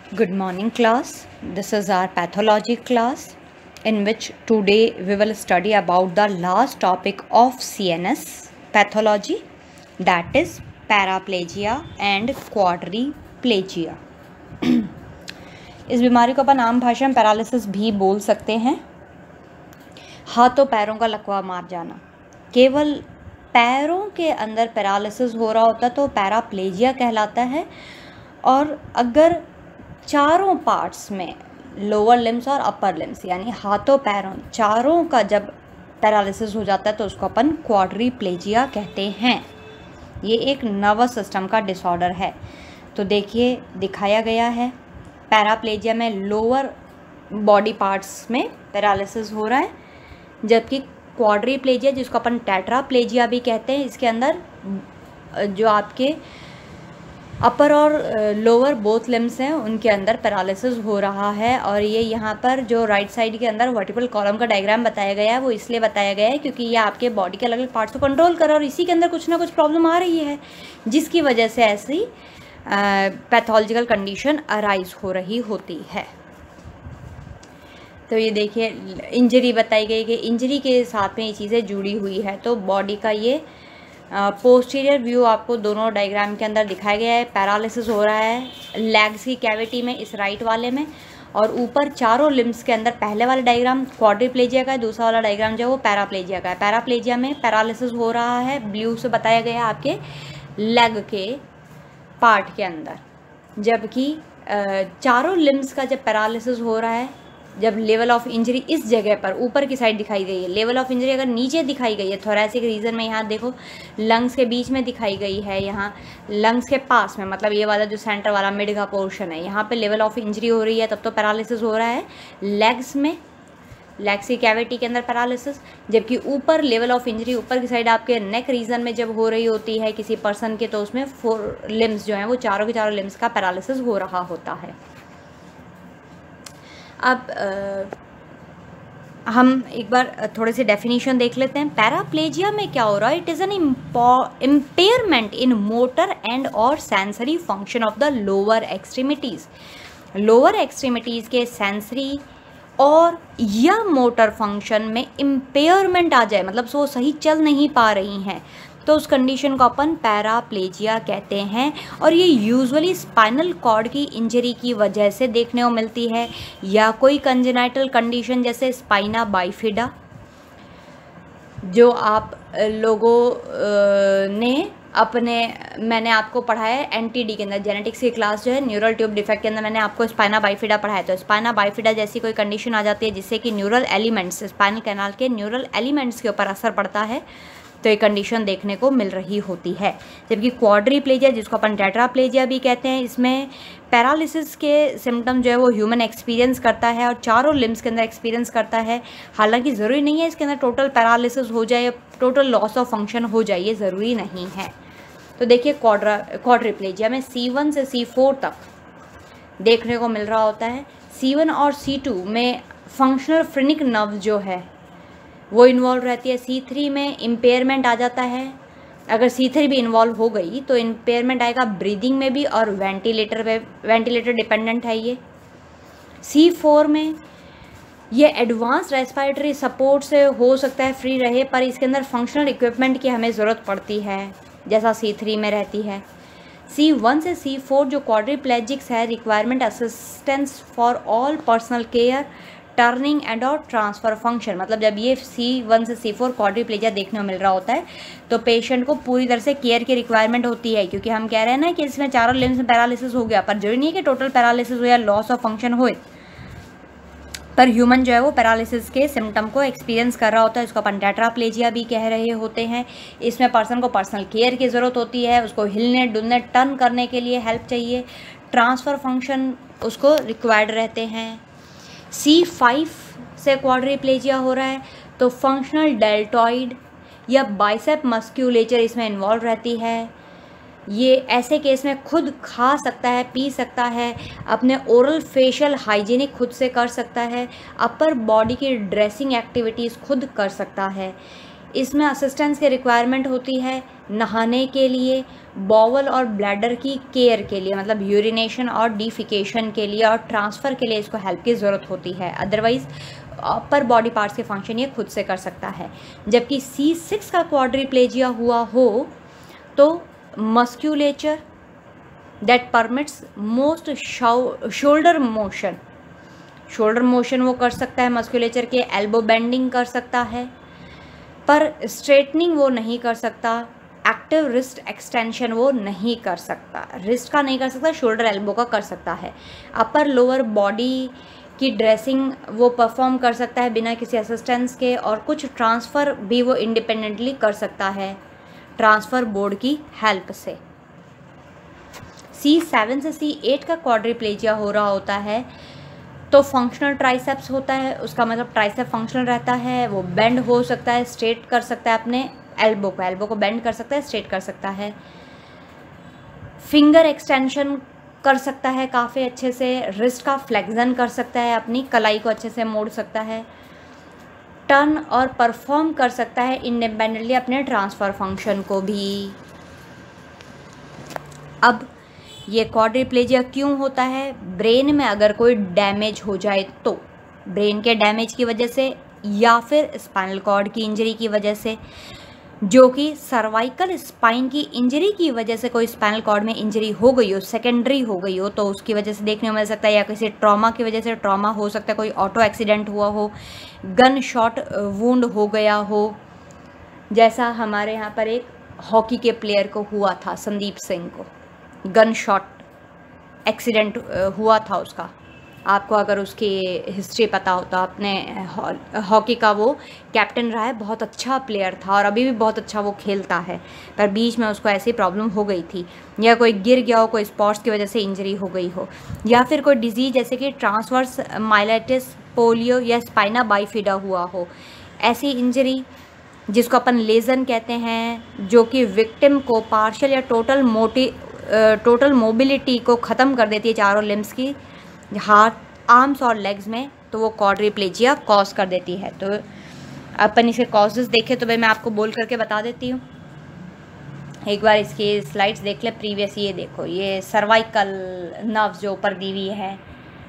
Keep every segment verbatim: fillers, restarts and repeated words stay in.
Good morning, class. This is our pathology class, in which today we will study about the last topic of C N S pathology, that is paraplegia and quadriplegia. इस बीमारी को अपन आम भाषा में paralysis भी बोल सकते हैं। हाथों पैरों का लकवा मार जाना, केवल पैरों के अंदर पैरालिसिस हो रहा होता तो पैराप्लेजिया कहलाता है। और अगर चारों पार्ट्स में लोअर लिम्स और अपर लिम्स यानी हाथों पैरों चारों का जब पैरालिसिस हो जाता है तो उसको अपन क्वाड्रीप्लेजिया कहते हैं। ये एक नर्वस सिस्टम का डिसऑर्डर है। तो देखिए दिखाया गया है, पैराप्लेजिया में लोअर बॉडी पार्ट्स में पैरालिसिस हो रहा है, जबकि क्वाड्रीप्लेजिया जिसको अपन टेट्राप्लेजिया भी कहते हैं, इसके अंदर जो आपके अपर और लोअर बोथ लिम्स हैं उनके अंदर पैरालिसिस हो रहा है। और ये यहाँ पर जो राइट साइड के अंदर वर्टिकल कॉलम का डायग्राम बताया गया है वो इसलिए बताया गया है क्योंकि ये आपके बॉडी के अलग अलग पार्ट्स को कंट्रोल कर रहा है और इसी के अंदर कुछ ना कुछ प्रॉब्लम आ रही है, जिसकी वजह से ऐसी पैथोलॉजिकल कंडीशन अराइज हो रही होती है। तो ये देखिए इंजरी बताई गई कि इंजरी के साथ में ये चीज़ें जुड़ी हुई है। तो बॉडी का ये पोस्टीरियर व्यू आपको दोनों डायग्राम के अंदर दिखाया गया है। पैरालिसिस हो रहा है लेग्स की कैविटी में, इस राइट वाले में, और ऊपर चारों लिम्स के अंदर पहले वाला डायग्राम क्वाड्रीप्लेजिया का है, दूसरा वाला डायग्राम जो है वो पैराप्लेजिया का है। पैराप्लेजिया में पैरालिसिस हो रहा है, ब्लू से बताया गया है आपके लेग के पार्ट के अंदर, जबकि चारों लिम्स का जब पैरालिसिस हो रहा है, जब लेवल ऑफ इंजरी इस जगह पर ऊपर की साइड दिखाई गई है, लेवल ऑफ इंजरी अगर नीचे दिखाई गई है थोरैसिक रीजन में, यहाँ देखो लंग्स के बीच में दिखाई गई है, यहाँ लंग्स के पास में, मतलब ये वाला जो सेंटर वाला मिड का पोर्शन है, यहाँ पे लेवल ऑफ इंजरी हो रही है, तब तो पैरालिसिस हो रहा है लेग्स में, लेग्स की कैविटी के अंदर पैरालिसिस। जबकि ऊपर लेवल ऑफ इंजरी ऊपर की साइड आपके नेक रीजन में जब हो रही होती है किसी पर्सन के, तो उसमें फोर लिम्स जो हैं वो चारों के चारों लिम्स का पैरालिसिस हो रहा होता है। अब आ, हम एक बार थोड़े से डेफिनेशन देख लेते हैं। पैराप्लेजिया में क्या हो रहा है? It is an impairment in motor and और sensory function of the lower extremities. Lower extremities के सेंसरी और या मोटर फंक्शन में इम्पेयरमेंट आ जाए, मतलब वो सही चल नहीं पा रही हैं, तो उस कंडीशन को अपन पैराप्लेजिया कहते हैं। और ये यूजुअली स्पाइनल कॉर्ड की इंजरी की वजह से देखने को मिलती है, या कोई कंजेनाइटल कंडीशन जैसे स्पाइना बाइफिडा, जो आप लोगों ने अपने मैंने आपको पढ़ाया है एनटीडी के अंदर, जेनेटिक्स की क्लास जो है न्यूरल ट्यूब डिफेक्ट के अंदर मैंने आपको स्पाइना बाइफिडा पढ़ाया। तो स्पाइना बाइफिडा जैसी कोई कंडीशन आ जाती है जिससे कि न्यूरल एलिमेंट्स, स्पाइनल कैनाल के न्यूरल एलिमेंट्स के ऊपर असर पड़ता है, तो ये कंडीशन देखने को मिल रही होती है। जबकि क्वाड्रीप्लेजिया जिसको अपन टेट्राप्लेजिया भी कहते हैं, इसमें पैरालिसिस के सिम्टम जो है वो ह्यूमन एक्सपीरियंस करता है और चारों लिम्स के अंदर एक्सपीरियंस करता है। हालांकि ज़रूरी नहीं है इसके अंदर टोटल पैरालिसिस हो जाए, टोटल लॉस ऑफ फंक्शन हो जाए, ये ज़रूरी नहीं है। तो देखिए क्वाड्रा क्वाड्रीप्लेजिया में सी वन से सी फोर तक देखने को मिल रहा होता है। सी वन और सी टू में फंक्शनल फ्रेनिक नर्व जो है वो इन्वॉल्व रहती है। सी थ्री में इम्पेयरमेंट आ जाता है। अगर सी थ्री भी इन्वॉल्व हो गई तो इम्पेयरमेंट आएगा ब्रीदिंग में भी, और वेंटिलेटर पे वेंटिलेटर डिपेंडेंट है ये। सी फोर में ये एडवांस रेस्पिरेटरी सपोर्ट से हो सकता है फ्री रहे, पर इसके अंदर फंक्शनल इक्विपमेंट की हमें ज़रूरत पड़ती है जैसा सी थ्री में रहती है। सी वन से सी फोर जो क्वाड्रीप्लेजिक्स है, requirement assistance for all personal care, turning and और ट्रांसफ़र फंक्शन, मतलब जब ये सी वन से सी फोर क्वाड्रीप्लेजिया देखने को मिल रहा होता है तो पेशेंट को पूरी तरह से केयर की रिक्वायरमेंट होती है, क्योंकि हम कह रहे हैं ना कि इसमें चारों लिम्स में पैरालिसिस हो गया, पर जरूरी नहीं है कि टोटल पैरालिसिस हो या लॉस ऑफ फंक्शन हो, पर ह्यूमन जो है वो पैरालिसिस के सिम्टम को एक्सपीरियंस कर रहा होता है। इसको अपन टेट्राप्लेजिया भी कह रहे होते हैं। इसमें पर्सन को पर्सनल केयर की ज़रूरत होती है, उसको हिलने डुलने टर्न करने के लिए हेल्प चाहिए, ट्रांसफ़र फंक्शन उसको रिक्वायर्ड रहते हैं। सी फाइव से क्वाड्रीप्लेजिया हो रहा है तो फंक्शनल डेल्टॉइड या बाइसेप मस्क्यूलेचर इसमें इन्वॉल्व रहती है। ये ऐसे केस में खुद खा सकता है, पी सकता है, अपने ओरल फेशियल हाइजीनिक खुद से कर सकता है, अपर बॉडी की ड्रेसिंग एक्टिविटीज़ खुद कर सकता है। इसमें असिस्टेंस की रिक्वायरमेंट होती है नहाने के लिए, बॉवल और ब्लैडर की केयर के लिए, मतलब यूरिनेशन और डिफिकेशन के लिए और ट्रांसफ़र के लिए इसको हेल्प की ज़रूरत होती है। अदरवाइज़ अपर बॉडी पार्ट्स के फंक्शन ये खुद से कर सकता है। जबकि सी सिक्स का क्वाड्रिप्लेजिया हुआ हो तो musculature that permits most shoulder motion, shoulder motion वो कर सकता है मस्क्यूलेचर के, एल्बो बेंडिंग कर सकता है, पर स्ट्रेटनिंग वो नहीं कर सकता, एक्टिव रिस्ट एक्सटेंशन वो नहीं कर सकता, रिस्ट का नहीं कर सकता, शोल्डर एल्बो का कर सकता है। अपर लोअर बॉडी की ड्रेसिंग वो परफॉर्म कर सकता है बिना किसी असिस्टेंस के, और कुछ ट्रांसफ़र भी वो इंडिपेंडेंटली कर सकता है ट्रांसफ़र बोर्ड की हेल्प से। सी सेवन से सी एट का क्वाड्रिप्लेजिया हो रहा होता है तो फंक्शनल ट्राइसेप्स होता है, उसका मतलब ट्राइसेप फंक्शनल रहता है, वो बेंड हो सकता है, स्ट्रेट कर सकता है अपने एल्बो को, एल्बो को बेंड कर सकता है, स्ट्रेट कर सकता है, फिंगर एक्सटेंशन कर सकता है काफ़ी अच्छे से, रिस्ट का फ्लेक्सन कर सकता है, अपनी कलाई को अच्छे से मोड़ सकता है, टर्न और परफॉर्म कर सकता है इंडिपेंडेंटली अपने ट्रांसफ़र फंक्शन को भी। अब ये क्वाड्रिप्लेजिया क्यों होता है? ब्रेन में अगर कोई डैमेज हो जाए तो, ब्रेन के डैमेज की वजह से या फिर स्पाइनल कॉर्ड की इंजरी की वजह से, जो कि सर्वाइकल स्पाइन की इंजरी की वजह से कोई स्पाइनल कॉर्ड में इंजरी हो गई हो, सेकेंडरी हो गई हो, तो उसकी वजह से देखने को मिल सकता है, या किसी ट्रॉमा की वजह से ट्रॉमा हो सकता है, कोई ऑटो एक्सीडेंट हुआ हो, गन शॉट वुंड हो गया हो, जैसा हमारे यहाँ पर एक हॉकी के प्लेयर को हुआ था, संदीप सिंह को गन शॉट एक्सीडेंट हुआ था उसका। आपको अगर उसकी हिस्ट्री पता हो तो, अपने हॉकी का वो कैप्टन रहा है, बहुत अच्छा प्लेयर था और अभी भी बहुत अच्छा वो खेलता है, पर बीच में उसको ऐसी प्रॉब्लम हो गई थी, या कोई गिर गया हो, कोई स्पोर्ट्स की वजह से इंजरी हो गई हो, या फिर कोई डिजीज़ जैसे कि ट्रांसवर्स माइलेटिस, पोलियो या स्पाइना बाइफिडा हुआ हो, ऐसी इंजरी जिसको अपन लेजन कहते हैं, जो कि विक्टिम को पार्शियल या टोटल मोटी टोटल मोबिलिटी को ख़त्म कर देती है चारों लिम्स की, हाथ, आर्म्स और लेग्स में, तो वो क्वाड्रिप्लेजिया कॉज कर देती है। तो अपन इसके कॉजेज़ देखें तो भाई मैं आपको बोल करके बता देती हूँ। एक बार इसकी स्लाइड्स देख ले प्रीवियस। ये देखो, ये सर्वाइकल नर्व्स जो ऊपर दी हुई है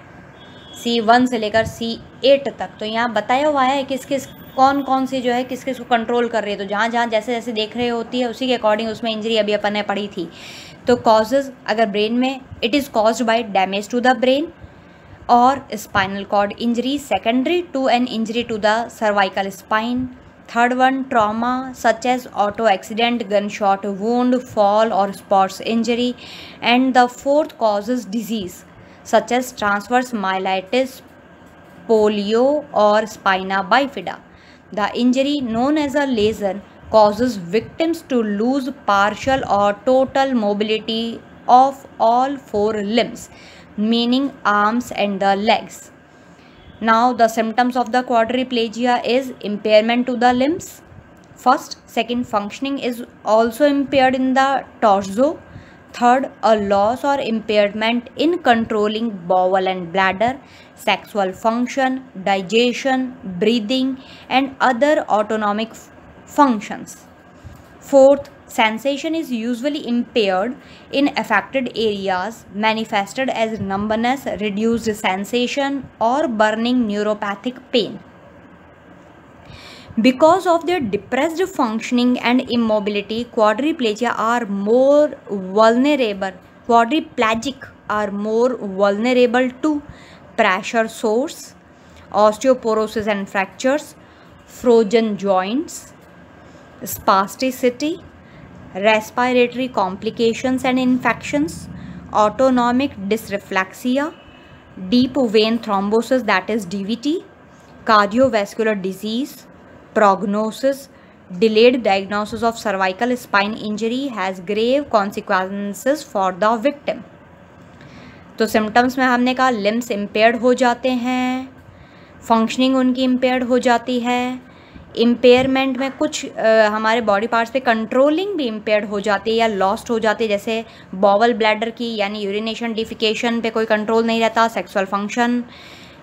सी वन से लेकर सी एट तक, तो यहाँ बताया हुआ है किस किस कौन कौन सी जो है किस किस को कंट्रोल कर रही है। तो जहाँ जहाँ जैसे जैसे देख रहे होती है उसी के अकॉर्डिंग उसमें इंजरी अभी अपन ने पढ़ी थी। तो कॉजेज़ अगर ब्रेन में, it is caused by damage to the brain और spinal cord injury secondary to an injury to the cervical spine. Third one, trauma such as auto accident, gun shot wound, fall और sports injury. And the fourth cause is disease such as transverse myelitis, polio और spina bifida. The injury known as a lesion causes victims to lose partial or total mobility of all four limbs, meaning arms and the legs. Now the symptoms of the quadriplegia is impairment to the limbs. First, second, functioning is also impaired in the torso. Third, a loss or impairment in controlling bowel and bladder, sexual function, digestion, breathing, and other autonomic functions. Fourth, sensation is usually impaired in affected areas, manifested as numbness, reduced sensation, or burning neuropathic pain. Because of their depressed functioning and immobility, quadriplegia are more vulnerable. Quadriplegic are more vulnerable to pressure sores, osteoporosis and fractures, frozen joints, spasticity, respiratory complications and infections, autonomic dysreflexia, deep vein thrombosis, that is D V T, cardiovascular disease. Prognosis, delayed diagnosis of cervical spine injury has grave consequences for the victim. तो symptoms में हमने कहा limbs impaired हो जाते हैं, functioning उनकी impaired हो जाती है, इम्पेयरमेंट में कुछ आ, हमारे बॉडी पार्ट्स पे कंट्रोलिंग भी इम्पेयर्ड हो जाती है या लॉस्ट हो जाती है, जैसे बॉवल ब्लैडर की यानी यूरिनेशन डिफिकेशन पे कोई कंट्रोल नहीं रहता, सेक्सुअल फंक्शन,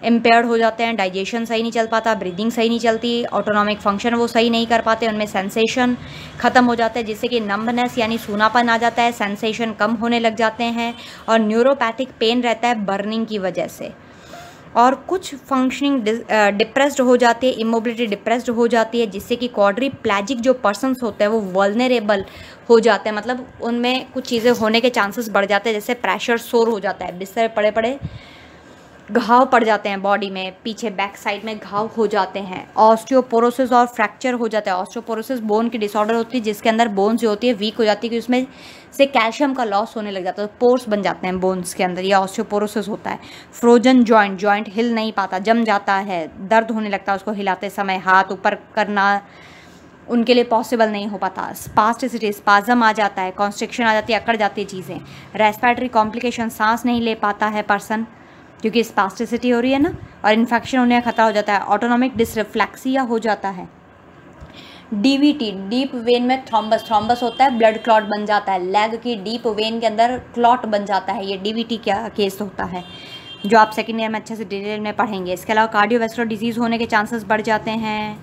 इम्पेयर्ड हो जाते हैं, डाइजेशन सही नहीं चल पाता, ब्रीदिंग सही नहीं चलती, ऑटोनॉमिक फंक्शन वो सही नहीं कर पाते, उनमें सेंसेशन ख़त्म हो जाता है जिससे कि नंबनेस यानी सूनापन आ जाता है, सेंसेशन कम होने लग जाते हैं और न्यूरोपैथिक पेन रहता है बर्निंग की वजह से। और कुछ फंक्शनिंग डिप्रेस्ड हो जाती है, इमोबिलिटी डिप्रेस्ड हो जाती है जिससे कि क्वाड्रीप्लेजिक जो पर्सन्स होते हैं वो वल्नरेबल हो जाते हैं, मतलब उनमें कुछ चीज़ें होने के चांसेस बढ़ जाते हैं, जैसे प्रेशर सोर हो जाता है, बिस्तर पड़े पड़े घाव पड़ जाते हैं बॉडी में, पीछे बैक साइड में घाव हो जाते हैं, ऑस्टियोपोरोसिस और फ्रैक्चर हो जाता है। ऑस्टियोपोरोसिस बोन की डिसऑर्डर होती है जिसके अंदर बोन्स जो होती है वीक हो जाती है कि उसमें से कैल्शियम का लॉस होने लग जाता है, पोर्स बन जाते हैं बोन्स के अंदर, या ऑस्टियोपोरोसिस होता है। फ्रोजन जॉइंट, जॉइंट हिल नहीं पाता, जम जाता है, दर्द होने लगता है उसको हिलाते समय, हाथ ऊपर करना उनके लिए पॉसिबल नहीं हो पाता। स्पास्टिसिटी, स्पाज्म आ जाता है, कॉन्स्ट्रिक्शन आ जाती है, अकड़ जाती है चीज़ें। रेस्पिरेटरी कॉम्प्लिकेशन, सांस नहीं ले पाता है पर्सन क्योंकि स्पास्टिसिटी हो रही है ना, और इन्फेक्शन होने का खतरा हो जाता है। ऑटोनॉमिक डिसरिफ्लेक्सिया हो जाता है। डीवीटी, डीप वेन में थ्रोम्बस, थ्रोम्बस होता है ब्लड क्लॉट बन जाता है, लेग की डीप वेन के अंदर क्लॉट बन जाता है, ये डीवीटी क्या केस होता है जो आप सेकेंड ईयर में अच्छे से डिटेल में पढ़ेंगे। इसके अलावा कार्डियोवैस्कुलर डिजीज़ होने के चांसेस बढ़ जाते हैं।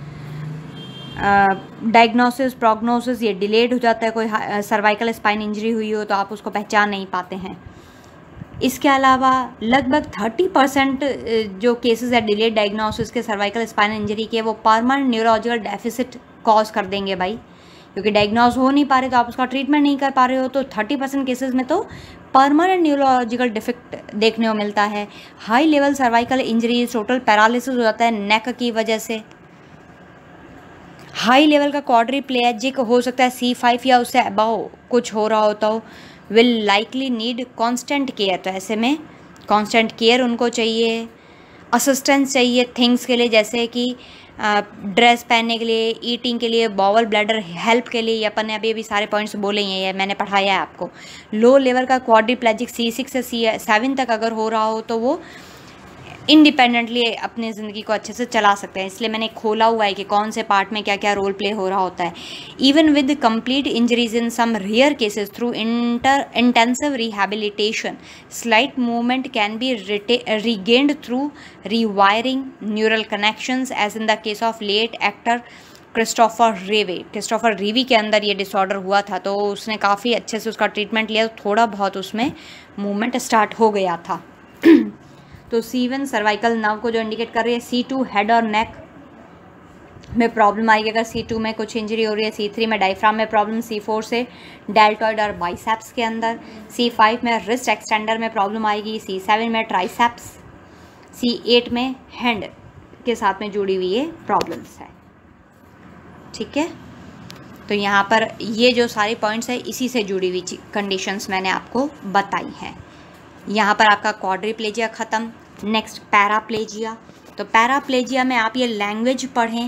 डायग्नोसिस, प्रोग्नोसिस ये डिलेड हो जाता है, कोई सर्वाइकल स्पाइन इंजरी हुई हो तो आप उसको पहचान नहीं पाते हैं। इसके अलावा लगभग तीस परसेंट जो केसेस है डिलेड डायग्नोसिस के सर्वाइकल स्पाइनल इंजरी के, वो परमानेंट न्यूरोलॉजिकल डेफिसिट कॉज कर देंगे भाई, क्योंकि डायग्नोज हो नहीं पा रहे तो आप उसका ट्रीटमेंट नहीं कर पा रहे हो, तो तीस परसेंट केसेस में तो परमानेंट न्यूरोलॉजिकल डिफेक्ट देखने को मिलता है। High level cervical injuries, total paralysis हो जाता है नेक की वजह से। हाई लेवल का क्वाड्रीप्लेजिक हो सकता है, सी फाइव या उससे अबाव कुछ हो रहा होता हो, will likely need constant care, तो ऐसे में कांस्टेंट केयर उनको चाहिए, असिस्टेंस चाहिए थिंग्स के लिए, जैसे कि ड्रेस पहनने के लिए, ईटिंग के लिए, बॉवल ब्लैडर हेल्प के लिए। अपन ने अभी अभी सारे पॉइंट्स बोले हैं, ये मैंने पढ़ाया है आपको। लो लेवल का क्वाड्रीप्लेजिक सी सिक्स से सी सेवन तक अगर हो रहा हो तो वो इंडिपेंडेंटली अपनी ज़िंदगी को अच्छे से चला सकते हैं, इसलिए मैंने खोला हुआ है कि कौन से पार्ट में क्या क्या रोल प्ले हो रहा होता है। Even with complete injuries in some rare cases through inter intensive rehabilitation slight movement can be regained through rewiring neural connections, as in the case of late actor Christopher Reeve. Christopher Reeve के अंदर ये disorder हुआ था, तो उसने काफ़ी अच्छे से उसका ट्रीटमेंट लिया, तो थोड़ा बहुत उसमें मूवमेंट स्टार्ट हो गया था। तो सी वन सर्वाइकल नर्व को जो इंडिकेट कर रही है, सी टू हेड और नेक में प्रॉब्लम आएगी अगर सी टू में कुछ इंजरी हो रही है, सी थ्री में डायफ्राम में प्रॉब्लम, सी फोर से डेल्टॉइड और बाइसेप्स के अंदर, सी फाइव में रिस्ट एक्सटेंडर में प्रॉब्लम आएगी, सी सेवन में ट्राइसेप्स, सी एट में हैंड के साथ में जुड़ी हुई ये प्रॉब्लम्स है। ठीक है, तो यहाँ पर ये जो सारे पॉइंट्स है इसी से जुड़ी हुई कंडीशंस मैंने आपको बताई हैं। यहाँ पर आपका क्वाड्रीप्लेजिया ख़त्म। Next paraplegia. तो पैराप्लेजिया में आप ये लैंग्वेज पढ़ें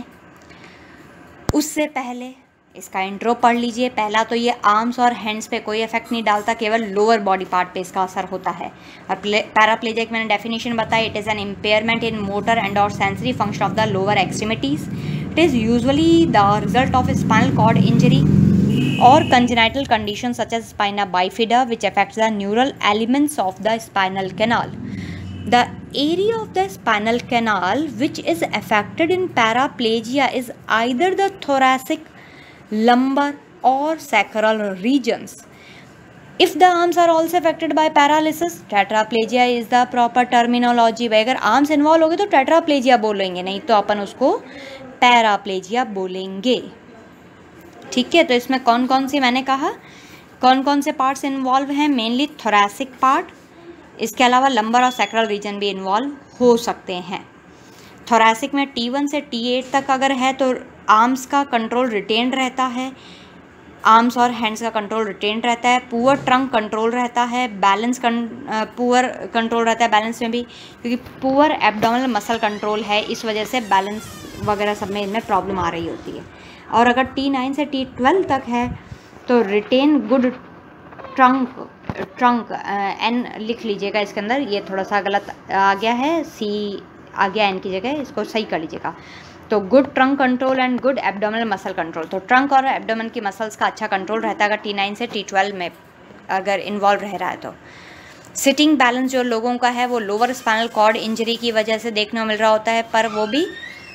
उससे पहले इसका इंट्रो पढ़ लीजिए। पहला तो ये आर्म्स और हैंड्स पे कोई इफेक्ट नहीं डालता, केवल लोअर बॉडी पार्ट पे इसका असर होता है। और पैराप्लेजिया की मैंने डेफिनेशन बताई, it is an impairment in motor and और sensory function of the lower extremities. It is usually the result of spinal cord injury or congenital conditions such as spina bifida which affects the neural elements of the spinal canal. The area of the spinal canal which is affected in paraplegia is either the thoracic, lumbar or sacral regions. If the arms are also affected by paralysis, tetraplegia is the proper terminology. भाई अगर arms involve हो गए तो tetraplegia बोलेंगे, नहीं तो अपन उसको paraplegia बोलेंगे। ठीक है, तो इसमें कौन कौन सी मैंने कहा कौन कौन से पार्ट्स इन्वॉल्व हैं, मेनली थोरैसिक पार्ट, इसके अलावा लंबर और सैक्रल रीजन भी इन्वॉल्व हो सकते हैं। थोरैसिक में टी वन से टी एट तक अगर है तो आर्म्स का कंट्रोल रिटेन रहता है, आर्म्स और हैंड्स का कंट्रोल रिटेन रहता है, पुअर ट्रंक कंट्रोल रहता है, बैलेंस पुअर कंट्रोल रहता है बैलेंस में भी, क्योंकि पुअर एब्डोमिनल मसल कंट्रोल है, इस वजह से बैलेंस वगैरह सब में इनमें प्रॉब्लम आ रही होती है। और अगर टी नाइन से टी ट्वेल्व तक है तो रिटेन गुड ट्रंक ट्रंक एन लिख लीजिएगा इसके अंदर, ये थोड़ा सा गलत आ गया है, सी आ गया एन की जगह, इसको सही कर लीजिएगा। तो good trunk control and good abdominal muscle control, तो ट्रंक और एब्डोमेन की मसल्स का अच्छा कंट्रोल रहता है अगर टी नाइन से टी ट्वेल्व में अगर इन्वॉल्व रह रहा है तो। सिटिंग बैलेंस जो लोगों का है वो लोअर स्पाइनल कॉर्ड इंजरी की वजह से देखने को मिल रहा होता है, पर वो भी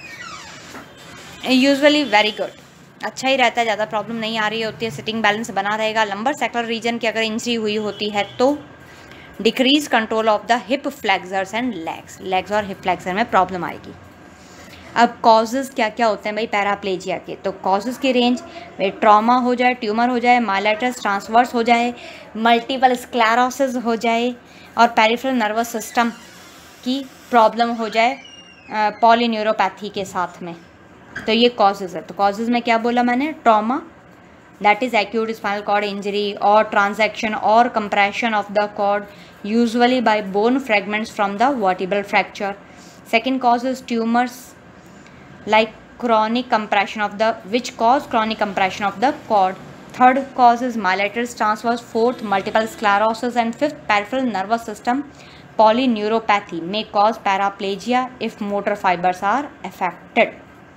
यूजुअली वेरी गुड, अच्छा ही रहता है, ज़्यादा प्रॉब्लम नहीं आ रही होती है, सिटिंग बैलेंस बना रहेगा। लंबर सेक्टर रीजन की अगर इंजरी हुई होती है तो decrease control of the hip flexors and legs, legs और हिप फ्लैक्सर में प्रॉब्लम आएगी। अब कॉजेज़ क्या क्या होते हैं भाई पैराप्लेजिया के, तो कॉजेज़ की रेंज भाई ट्रॉमा हो जाए, ट्यूमर हो जाए, माइलेटस ट्रांसवर्स हो जाए, मल्टीपल स्क्लेरोसिस हो जाए और पेरिफेरल नर्वस सिस्टम की प्रॉब्लम हो जाए पॉलीन्यूरोपैथी के साथ में, तो ये कॉजेज़ है। तो कॉजेज़ में क्या बोला मैंने, trauma that is acute spinal cord injury और ट्रांजैक्शन और compression of the cord usually by bone fragments from the vertebral fracture. Second cause is tumours like chronic compression of the which cause chronic compression of the cord. Third cause is myelitis transverse. Fourth, multiple sclerosis. And fifth, peripheral nervous system polyneuropathy may cause paraplegia if motor fibers are affected.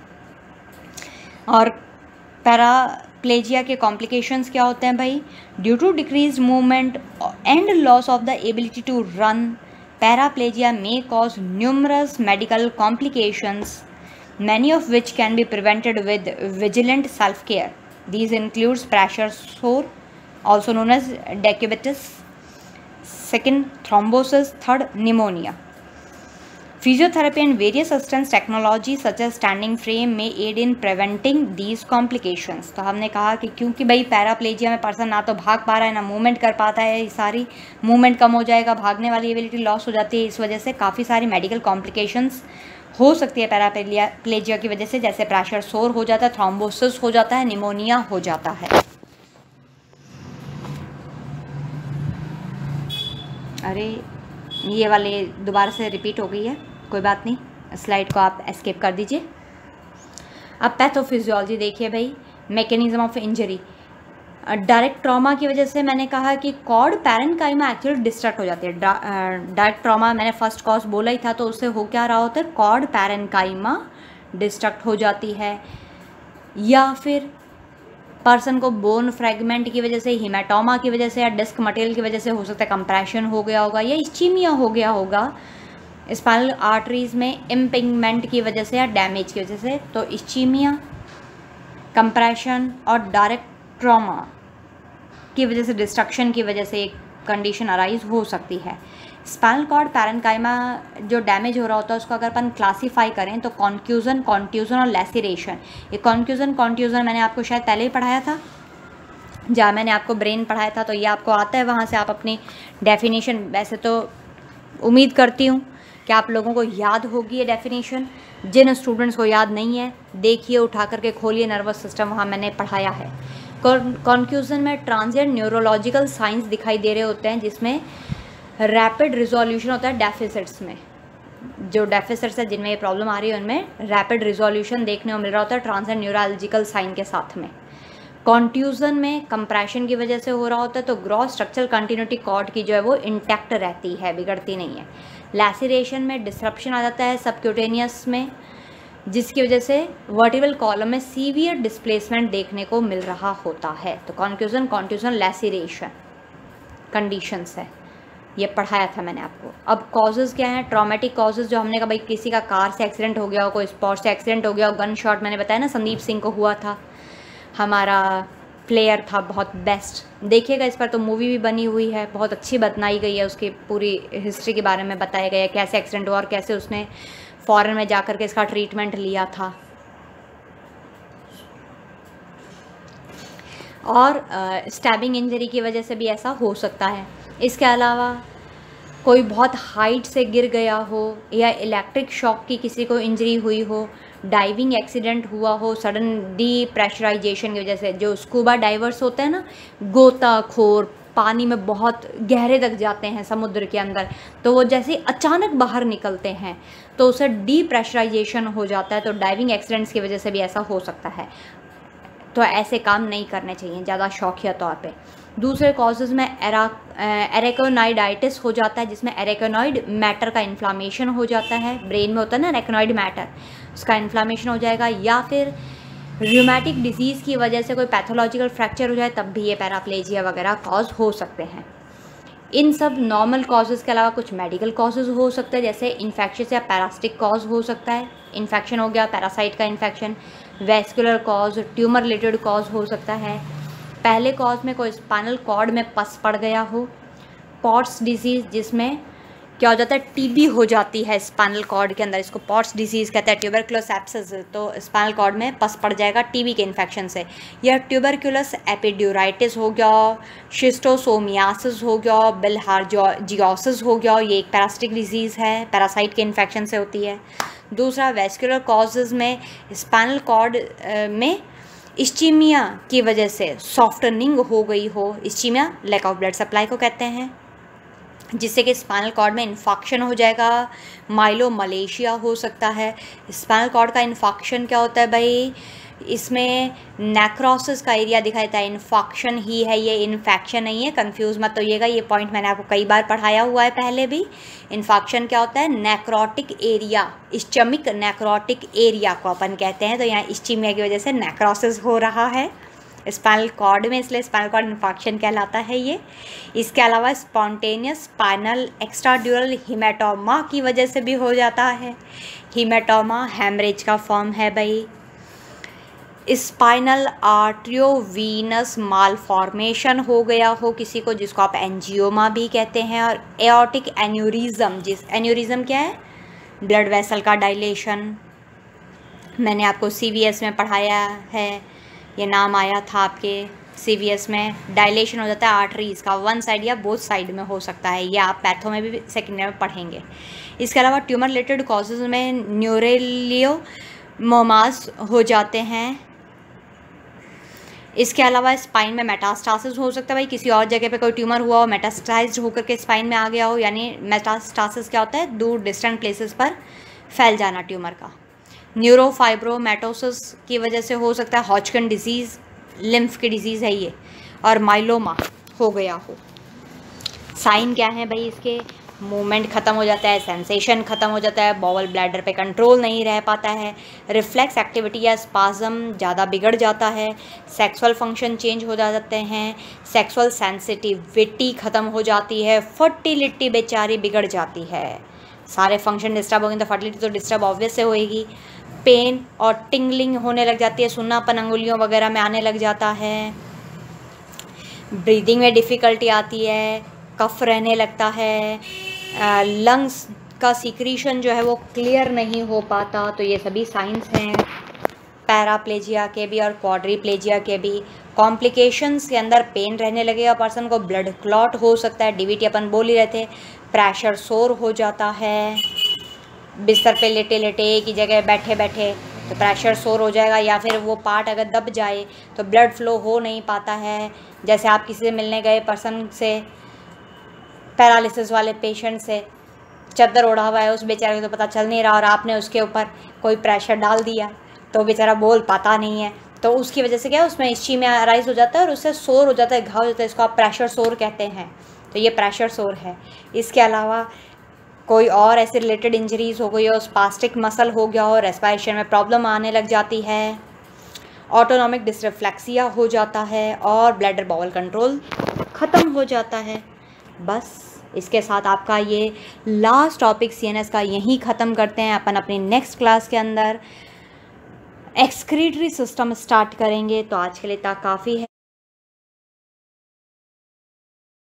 और paraplegia के complications क्या होते हैं भाई, due to decrease movement and loss of the ability to run, paraplegia may cause numerous medical complications, many of which can be prevented with vigilant self-care. These includes pressure sore, also known as decubitus. Second, thrombosis. Third, pneumonia. Physiotherapy and various assistance technology such as standing frame may aid in preventing these complications. तो हमने कहा कि क्योंकि भाई paraplegia में person ना तो भाग पा रहा है ना मूवमेंट कर पाता है, सारी मूवमेंट कम हो जाएगा, भागने वाली एबिलिटी लॉस हो जाती है, इस वजह से काफ़ी सारी मेडिकल कॉम्प्लिकेशंस हो सकती है पैराप्लेजिया प्लेजिया की वजह से, जैसे प्रेशर सोर हो जाता है, थ्रोम्बोसिस हो जाता है, निमोनिया हो जाता है। अरे ये वाले दोबारा से रिपीट हो गई है, कोई बात नहीं, स्लाइड को आप एस्केप कर दीजिए। अब पैथोफिजियोलॉजी देखिए भाई, mechanism of injury. Direct trauma की वजह से मैंने कहा कि कॉर्ड पैरेन्काइमा एक्चुअली डिस्ट्रक्ट हो जाती है। डायरेक्ट ट्रॉमा मैंने फर्स्ट कॉज बोला ही था, तो उससे हो क्या रहा होता है, कॉर्ड पैरेन्काइमा डिस्ट्रक्ट हो जाती है, या फिर पर्सन को बोन फ्रेगमेंट की वजह से, हिमेटोमा की वजह से या डिस्क मटेरियल की वजह से हो सकता है कंप्रेशन हो गया होगा या इस्चीमिया हो गया होगा स्पाइनल आर्टरीज में इम्पिंगमेंट की वजह से या डैमेज की वजह से। तो इस्चीमिया, कंप्रेशन और डायरेक्ट ट्रॉमा की वजह से, डिस्ट्रक्शन की वजह से एक कंडीशन अराइज हो सकती है। स्पाइनल कॉर्ड पैरेन्काइमा जो डैमेज हो रहा होता है उसको अगर अपन क्लासीफाई करें तो कॉन्क्यूजन, कॉन्ट्यूजन और लैसिरेशन। ये कॉन्क्यूजन कॉन्ट्यूजन मैंने आपको शायद पहले ही पढ़ाया था, जहाँ मैंने आपको ब्रेन पढ़ाया था, तो ये आपको आता है, वहाँ से आप अपनी डेफिनेशन, वैसे तो उम्मीद करती हूँ कि आप लोगों को याद होगी ये डेफिनेशन। जिन स्टूडेंट्स को याद नहीं है देखिए, उठा करके खोलिए नर्वस सिस्टम, वहाँ मैंने पढ़ाया है। कॉन्क्यूजन में ट्रांजिएंट न्यूरोलॉजिकल साइंस दिखाई दे रहे होते हैं, जिसमें रैपिड रिजोल्यूशन होता है डेफिसिट्स में, जो डेफिसिट्स है जिनमें ये प्रॉब्लम आ रही है उनमें रैपिड रिजोल्यूशन देखने को मिल रहा होता है ट्रांजिएंट न्यूरोलॉजिकल साइन के साथ में। कॉन्ट्यूजन में कंप्रेशन की वजह से हो रहा होता है, तो ग्रॉस स्ट्रक्चरल कंटिन्यूटी कॉर्ड की जो है वो इंटैक्ट रहती है, बिगड़ती नहीं है। लैसिरेशन में डिसरप्शन आ जाता है सबक्यूटेनियस में, जिसकी वजह से वर्टिब्रल कॉलम में सीवियर डिस्प्लेसमेंट देखने को मिल रहा होता है। तो कॉन्क्यूजन, कॉन्ट्यूजन, लैसिरेशन कंडीशंस है, ये पढ़ाया था मैंने आपको। अब कॉजेज़ क्या हैं, ट्रॉमेटिक कॉजेज़, जो हमने कहा भाई किसी का कार से एक्सीडेंट हो गया हो, कोई स्पॉट से एक्सीडेंट हो गया हो, गन शॉट मैंने बताया ना संदीप सिंह को हुआ था, हमारा प्लेयर था बहुत बेस्ट, देखिएगा इस पर तो मूवी भी बनी हुई है, बहुत अच्छी बताई गई है, उसकी पूरी हिस्ट्री के बारे में बताया गया है, कैसे एक्सीडेंट हुआ और कैसे उसने फॉरेन में जाकर के इसका ट्रीटमेंट लिया था। और स्टैबिंग इंजरी की वजह से भी ऐसा हो सकता है। इसके अलावा कोई बहुत हाइट से गिर गया हो या इलेक्ट्रिक शॉक की किसी को इंजरी हुई हो, डाइविंग एक्सीडेंट हुआ हो सडन डी प्रेशराइजेशन की वजह से, जो स्कूबा डाइवर्स होते हैं ना, गोताखोर पानी में बहुत गहरे तक जाते हैं समुद्र के अंदर, तो वो जैसे अचानक बाहर निकलते हैं तो उसे डी प्रेशराइजेशन हो जाता है, तो डाइविंग एक्सीडेंट्स की वजह से भी ऐसा हो सकता है। तो ऐसे काम नहीं करने चाहिए ज़्यादा शौकिया तौर पे। दूसरे कॉजेज़ में एरा एरेकोनाइडाइटिस हो जाता है, जिसमें एरेकोनॉइड मैटर का इन्फ्लामेशन हो जाता है, ब्रेन में होता है ना एरेकोनॉइड मैटर, उसका इन्फ्लामेशन हो जाएगा, या फिर रूमेटिक डिजीज़ की वजह से कोई पैथोलॉजिकल फ्रैक्चर हो जाए तब भी ये पैराप्लेजिया वगैरह कॉज हो सकते हैं। इन सब नॉर्मल कॉजेज़ के अलावा कुछ मेडिकल कॉजेज़ हो सकता है, जैसे इन्फेक्शन या पैरासिटिक कॉज हो सकता है, इन्फेक्शन हो गया, पैरासाइट का infection, vascular cause, tumour related cause हो सकता है। पहले कॉज में कोई स्पाइनल कॉर्ड में पस पड़ गया हो, पॉट्स डिजीज़ जिसमें क्या हो जाता है, टीबी हो जाती है स्पाइनल कॉर्ड के अंदर, इसको पॉट्स डिजीज़ कहते हैं, ट्यूबरकुलस एब्सेस, तो स्पाइनल कॉर्ड में पस पड़ जाएगा टीबी के इन्फेक्शन से, या ट्यूबरकुलस एपिड्यूराइटिस हो गया, शिस्टोसोमियासिस हो गया, बिलहार्जियोसिस हो गया, ये एक पैरासिटिक डिजीज़ है, पैरासाइट के इन्फेक्शन से होती है। दूसरा वेस्कुलर कॉजेज़ में स्पाइनल कॉर्ड में इस्चीमिया की वजह से सॉफ्टनिंग हो गई हो, ischaemia lack of blood supply को कहते हैं, जिससे कि स्पाइनल कॉर्ड में इन्फेक्शन हो जाएगा, माइलोमलेशिया हो सकता है। स्पाइनल कॉर्ड का इन्फेक्शन क्या होता है भाई, इसमें नेक्रोसिस का एरिया दिखाई देता है, इन्फेक्शन ही है ये, इन्फेक्शन नहीं है, कंफ्यूज मत होइएगा, ये पॉइंट मैंने आपको कई बार पढ़ाया हुआ है पहले भी। इन्फेक्शन क्या होता है, necrotic area, ischaemic necrotic area को अपन कहते हैं, तो यहाँ इस्चीमिया की वजह से नेक्रोसिस हो रहा है स्पाइनल कॉर्ड में, इसलिए स्पाइनल कॉर्ड इन्फेक्शन कहलाता है ये। इसके अलावा स्पॉन्टेनियस स्पाइनल एक्स्ट्राड्यूरल हीमेटोमा की वजह से भी हो जाता है, हीमेटोमा हेमरेज का फॉर्म है भाई। स्पाइनल आर्ट्रियोवीनस मालफॉर्मेशन हो गया हो किसी को, जिसको आप एंजियोमा भी कहते हैं, और एओर्टिक एन्यूरिज्म, जिस एन्यूरिज्म क्या है, ब्लड वेसल का डायलेशन, मैंने आपको सीवीएस में पढ़ाया है, ये नाम आया था आपके सीवीएस में। डायलेशन हो जाता है आर्टरीज का, वन साइड या बोथ साइड में हो सकता है, ये आप पैथो में भी सेकेंड ईयर में पढ़ेंगे। इसके अलावा ट्यूमर रिलेटेड कॉजेज में न्यूरेलियोमोमास हो जाते हैं। इसके अलावा स्पाइन में मेटास्टासिस हो सकता है भाई, किसी और जगह पे कोई ट्यूमर हुआ हो, मेटास्टाइज्ड होकर के स्पाइन में आ गया हो, यानी मेटास्टासिस क्या होता है, दूर डिस्टेंट प्लेसेस पर फैल जाना ट्यूमर का। न्यूरोफाइब्रोमेटोसिस की वजह से हो सकता है, हॉजकिन डिजीज़, लिम्फ की डिजीज़ है ये, और माइलोमा हो गया हो। साइन क्या है भाई इसके, मूवमेंट ख़त्म हो जाता है, सेंसेशन ख़त्म हो जाता है, बॉवल ब्लैडर पे कंट्रोल नहीं रह पाता है, रिफ्लेक्स एक्टिविटी या स्पाज्म ज़्यादा बिगड़ जाता है, सेक्सुअल फंक्शन चेंज हो जाते हैं, सेक्सुअल सेंसिटिविटी ख़त्म हो जाती है, फर्टिलिटी बेचारी बिगड़ जाती है, सारे फंक्शन डिस्टर्ब होंगे तो फर्टिलिटी तो डिस्टर्ब ऑब्वियस से होएगी। पेन और टिंगलिंग होने लग जाती है, सुन्नापन अंगुलियों वगैरह में आने लग जाता है, ब्रीदिंग में डिफ़िकल्टी आती है, कफ रहने लगता है, लंग्स का सीक्रीशन जो है वो क्लियर नहीं हो पाता, तो ये सभी साइंस हैं पैराप्लेजिया के भी और क्वाड्रीप्लेजिया के भी। कॉम्प्लिकेशंस के अंदर पेन रहने लगेगा, पर्सन को ब्लड क्लॉट हो सकता है, डीवीटी अपन बोल ही रहे थे, प्रेशर सोर हो जाता है, बिस्तर पे लेटे लेटे एक ही जगह बैठे बैठे तो प्रेशर सोर हो जाएगा, या फिर वो पार्ट अगर दब जाए तो ब्लड फ्लो हो नहीं पाता है। जैसे आप किसी से मिलने गए पर्सन से, पैरालिसिस वाले पेशेंट से, चादर ओढ़ा हुआ है, उस बेचारे को तो पता चल नहीं रहा और आपने उसके ऊपर कोई प्रेशर डाल दिया तो बेचारा बोल पाता नहीं है, तो उसकी वजह से क्या है, उसमें इस्चीमिया राइज हो जाता है और उससे सोर हो जाता है, घाव हो जाता है, इसको आप प्रेशर सोर कहते हैं, तो ये प्रेशर सोर है। इसके अलावा कोई और ऐसे रिलेटेड इंजरीज हो गई हो, स्पास्टिक मसल हो गया हो, रेस्पिरेशन में प्रॉब्लम आने लग जाती है, ऑटोनॉमिक डिसरिफ्लेक्सिया हो जाता है, और ब्लैडर बाउल कंट्रोल ख़त्म हो जाता है। बस इसके साथ आपका ये लास्ट टॉपिक सीएनएस का यहीं ख़त्म करते हैं। अपन अपनी नेक्स्ट क्लास के अंदर एक्सक्रीटरी सिस्टम स्टार्ट करेंगे, तो आज के लिए इतना काफ़ी है।